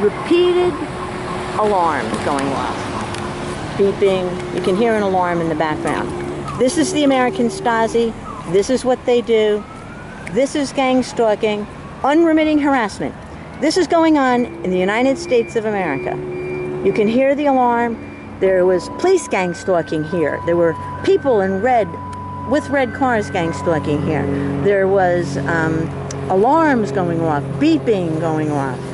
repeated alarms going off. Beeping. You can hear an alarm in the background. This is the American Stasi. This is what they do. This is gang stalking, unremitting harassment. This is going on in the United States of America. You can hear the alarm. There was police gang stalking here. There were people in red, with red cars gang stalking here. There was alarms going off, beeping going off.